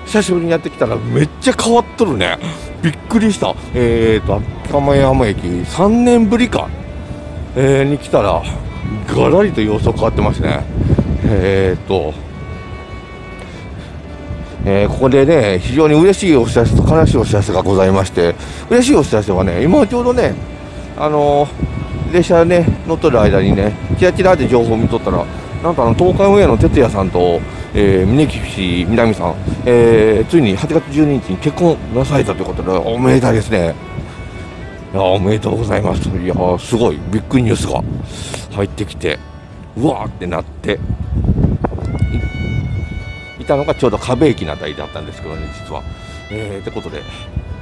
久しぶりにやってきたらめっちゃ変わっとるね。びっくりした。秋釜山駅3年ぶりか、に来たらガラリと様子変わってますね。ここでね、非常に嬉しいお知らせと悲しいお知らせがございまして、嬉しいお知らせはね、今ちょうどね、列車ね、乗っとる間にね、キラキラで情報を見とったら、なんと東海オンエアの哲也さんと、峯岸みなみさん、ついに8月12日に結婚なされたということで、おめでたいですね。いや、おめでとうございます。いや、すごいビッグニュースが入ってきて、うわーってなっていたのがちょうど河辺駅のあたりだったんですけどね、実は。ってことで、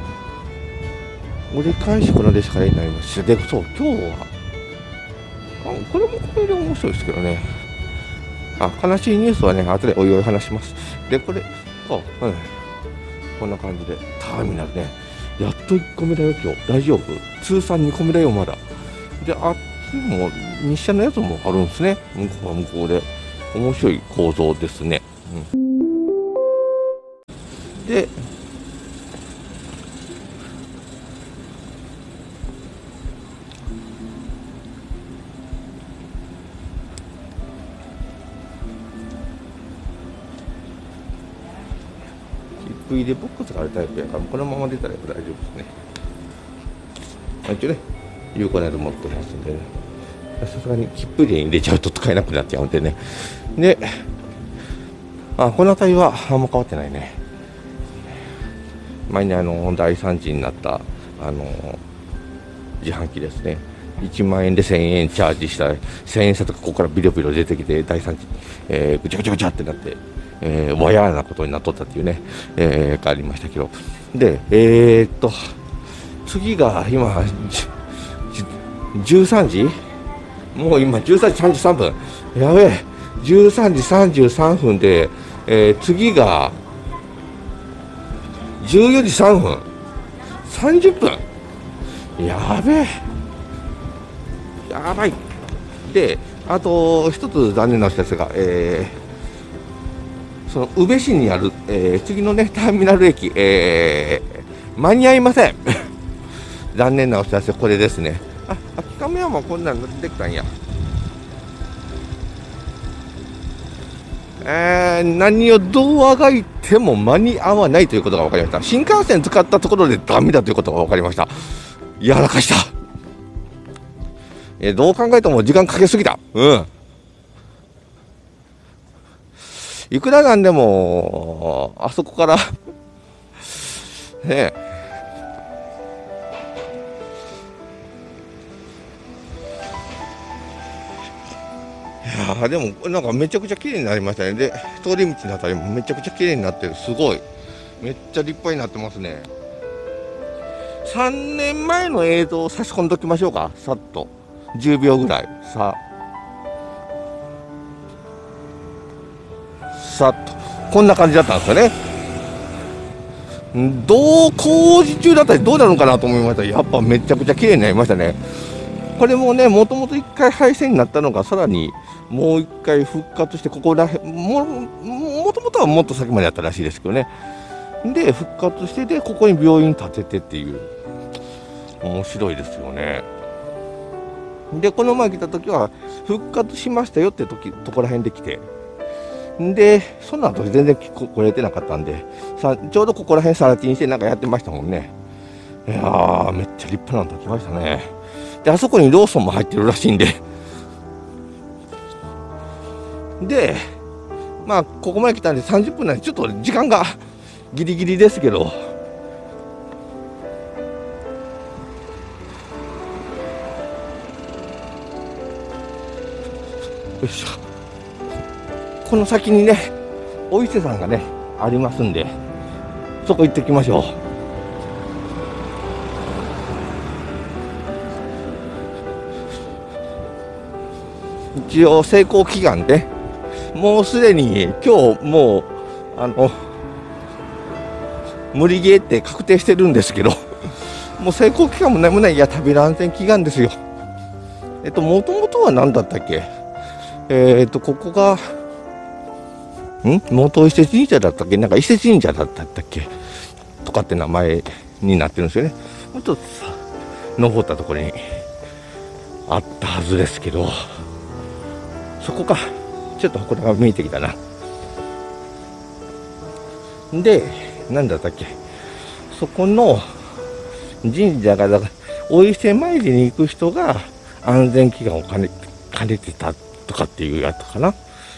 折り返しこの列車になりまして、で、そう、今日は、これもこれで面白いですけどね。悲しいニュースはね、後でおいおい話します。で、これ、こんな感じで、ターミナルね、やっと1個目だよ、今日。大丈夫？通算2個目だよ、まだ。で、あっちも、日車のやつもあるんですね。向こうは向こうで。面白い構造ですね。で、切符入れボックスがあるタイプやから、このまま出たら大丈夫ですね。一応ね、有効なやつ持ってますんでね。さすがに切符入れに入れちゃうと使えなくなっちゃうんでね。で、この辺りはあんま変わってないね。前に大惨事になった自販機ですね。1万円で1000円チャージしたら1000円札がここからビロビロ出てきて大惨事、ぐちゃぐちゃぐちゃってなって、わやなことになっとったっていうね、がありましたけど。で、次が今13時、もう今13時33分、やべえ、13時33分で、次が14時3分、30分、やべえ、やばい。で、あと一つ残念なお知らせが、その宇部市にある、次のねターミナル駅、間に合いません。残念なお知らせ、これですね。秋亀山こんなん出てきたんや。何をどうあがいても間に合わないということが分かりました。新幹線使ったところでダメだということが分かりました。やらかした。どう考えても時間かけすぎた。いくらなんでもあそこからねでもなんかめちゃくちゃ綺麗になりましたね。で、通り道のあたりもめちゃくちゃ綺麗になってる。すごい、めっちゃ立派になってますね。3年前の映像を差し込んでおきましょうか。さっと10秒ぐらい。さっとこんな感じだったんですよね。どう工事中だったりどうなるのかなと思いました。やっぱめちゃくちゃ綺麗になりましたね。これもね、もともと1回廃線になったのがさらにもう1回復活して、ここらへんもともとはもっと先までやったらしいですけどね。で復活して、でここに病院建ててっていう、面白いですよね。でこの前来た時は復活しましたよってとこら辺で来て、でその後全然来れてなかったんで、ちょうどここら辺さら地にしてなんかやってましたもんね。いやー、めっちゃ立派なの建ちましたね。であそこにローソンも入ってるらしいんで、でまあここまで来たんで30分なんでちょっと時間がギリギリですけど、よいしょ、この先にねお伊勢さんがねありますんで、そこ行ってきましょう。一応成功祈願で、もうすでに今日もう無理ゲーって確定してるんですけど、もう成功祈願も何もない、いや旅の安全祈願ですよ。もともとは何だったっけ、ここが元伊勢神社だったっけ、なんか伊勢神社だったっけとかって名前になってるんですよね。もうちょっと登ったところにあったはずですけど、そこか。ちょっと祠が見えてきたな。で、なんだったっけ、そこの神社が、だからお伊勢参りに行く人が安全祈願を兼ねてたとかっていうやつかな。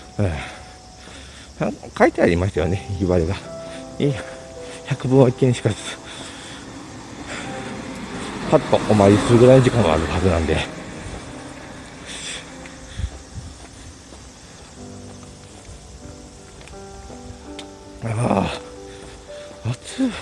書いてありましたよね、言われが。百聞は一見しかず、パッとお参りするぐらいの時間があるはずなんで。ああ、暑い。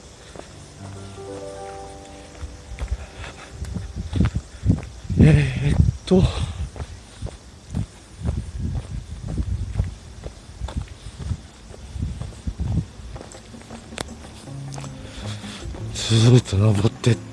ずーっと登ってって、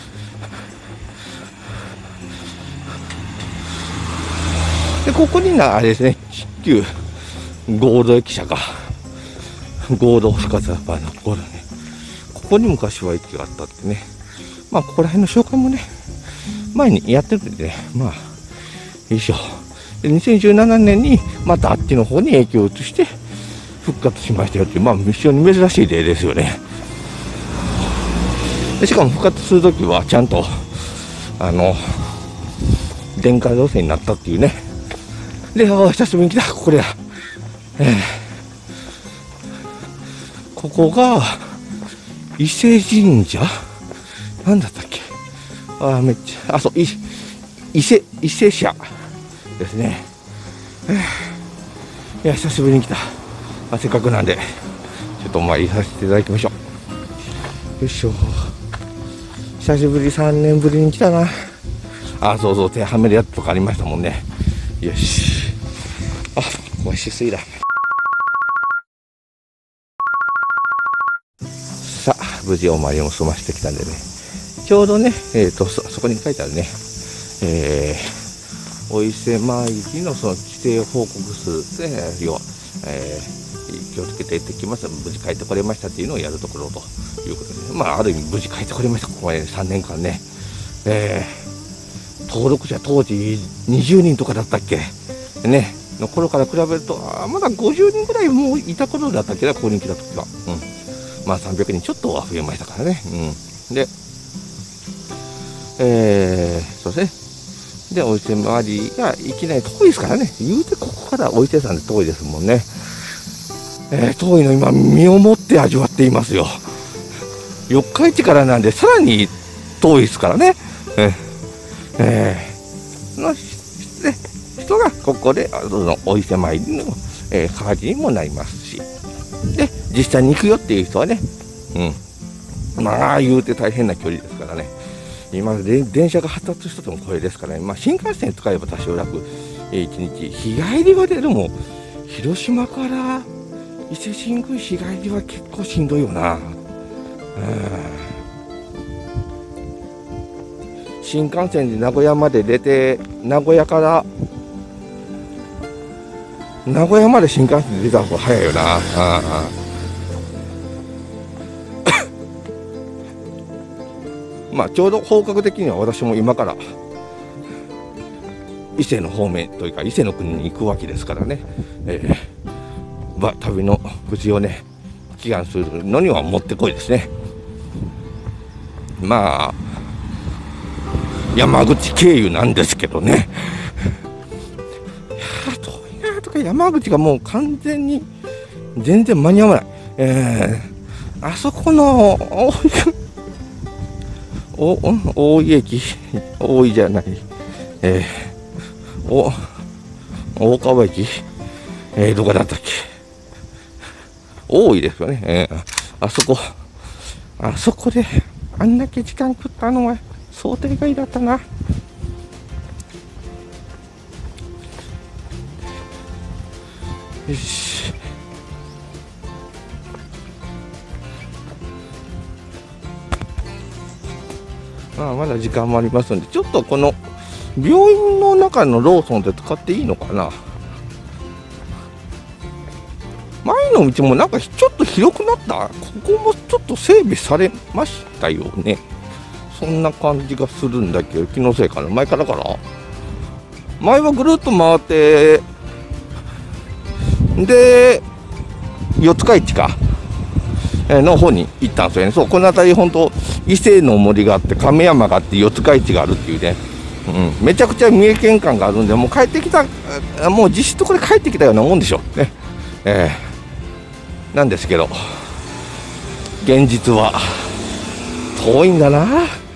でここにあれですね、旧ゴールド駅舎が、ゴールド深沢バーのゴールドね、ここに昔は駅があったってね、まあここら辺の紹介もね前にやってるんでね、まあいいでしょう。で2017年にまたあっちの方に駅を移して復活しましたよっていう、まあ非常に珍しい例ですよね。でしかも復活するときはちゃんと電化造成になったっていうね。で、久しぶりに来た、ここでだ。ここが伊勢神社なんだったっけ。めっちゃ、そう、伊勢社ですね。いや、久しぶりに来た。せっかくなんでちょっとお参りさせていただきましょう。よいしょ。久しぶり、3年ぶりに来たな。そうそう、手はめるやつとかありましたもんね。よし。おいしすぎだ。さあ、無事お参りも済ましてきたんでね。ちょうどね、そこに書いてあるね。お伊勢参りのその規定報告数で、要は、気をつけて行ってきます。無事帰ってこれましたっていうのをやるところということで、まあ、ある意味無事帰ってこれました。ここまで3年間ね。登録者当時20人とかだったっけね、の頃から比べると、まだ50人ぐらいもういた頃だったっけな、ここに来た時は。まあ300人ちょっとは増えましたからね。で、そうですね。で、お伊勢参りがいきなり遠いですからね。言うてここからお伊勢さんで遠いですもんね。遠いの今身をもって味わっていますよ。四日市からなんでさらに遠いですからね。の人がここでお伊勢参りの、代わりにもなりますし、で実際に行くよっていう人はね、まあ言うて大変な距離ですからね。今電車が発達したともこれですからね。まあ新幹線使えば多少楽、1日日帰りはでも広島から伊勢神宮日帰りは結構しんどいよな。新幹線で名古屋まで出て、名古屋まで新幹線で出た方が早いよな。まあちょうど方角的には私も今から伊勢の方面というか伊勢の国に行くわけですからね。旅の無事をね祈願するのにはもってこいですね。まあ山口経由なんですけどね。いや遠いなとか、山口がもう完全に全然間に合わない。あそこの大井駅、大井じゃない、大川駅、どこだったっけ、大井ですよね。あそこであんだけ時間食ったのは想定外だったな。よし。まだ時間もありますので、ちょっとこの病院の中のローソンで使っていいのかな。 前の道もなんかちょっと広くなった。ここもちょっと整備されましたよね。そんな感じがするんだけど、気のせいかな。前からかな。前はぐるっと回って、で、四日市か。の方に行ったんですよね。そう、この辺り本当伊勢の森があって亀山があって四日市があるっていうね、めちゃくちゃ三重県感があるんで、もう帰ってきた、もう実質これ帰ってきたようなもんでしょね。なんですけど現実は遠いんだな。